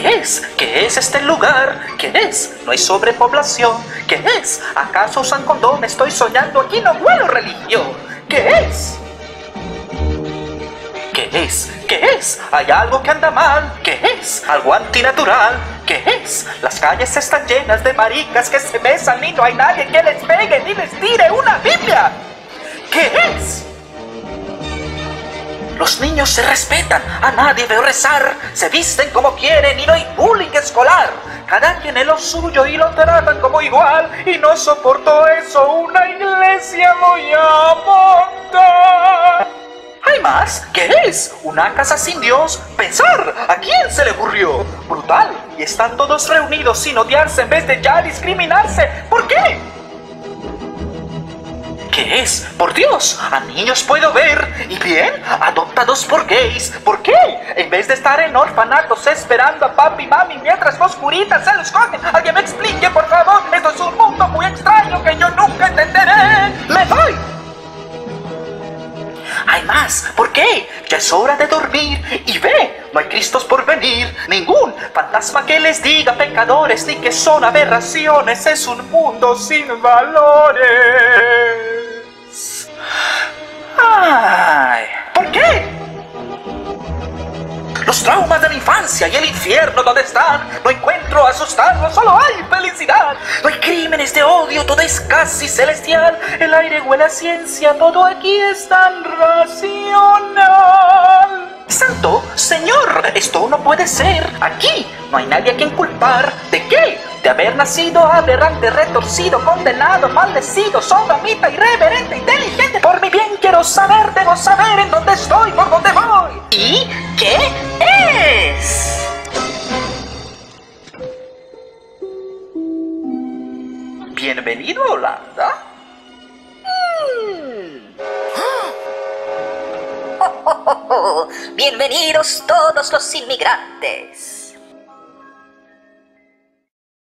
¿Qué es? ¿Qué es este lugar? ¿Qué es? ¿No hay sobrepoblación? ¿Qué es? ¿Acaso usan condón? Estoy soñando, aquí no huelo religión. ¿Qué es? ¿Qué es? ¿Qué es? ¿Hay algo que anda mal? ¿Qué es? ¿Algo antinatural? ¿Qué es? Las calles están llenas de maricas que se besan y no hay nadie que les pegue ni les tire una Biblia. ¿Qué es? Los niños se respetan, a nadie veo rezar, se visten como quieren y no hay bullying escolar. Cada quien es lo suyo y lo tratan como igual, y no soporto eso, una iglesia voy a montar. ¿Hay más? ¿Qué es? ¿Una casa sin Dios? Pensar, ¿a quién se le ocurrió? Brutal, y están todos reunidos sin odiarse en vez de ya discriminarse. ¿Por qué? ¿Qué es? Por Dios, a niños puedo ver, y bien, adoptados por gays. ¿Por qué? En vez de estar en orfanatos esperando a papi y mami mientras los curitas se los cogen. Alguien me explique, por favor, esto es un mundo muy extraño que yo nunca entenderé. ¡Me voy! Hay más, ¿por qué? Ya es hora de dormir, y ve, no hay Cristos por venir, ningún fantasma que les diga pecadores ni que son aberraciones, es un mundo sin valores. Ay, ¿por qué? Los traumas de la infancia y el infierno, ¿dónde están? No encuentro asustarlos, solo hay felicidad. No hay crímenes de odio, todo es casi celestial. El aire huele a ciencia, todo aquí es tan racional. Santo, Señor, esto no puede ser. Aquí no hay nadie a quien culpar. ¿De qué? De haber nacido aberrante, retorcido, condenado, maldecido, sodomita, irreverente, inteligente. Por mi bien quiero saber, debo saber en dónde estoy, por dónde voy. ¿Y qué es? Bienvenido a Holanda. Bienvenidos todos los inmigrantes.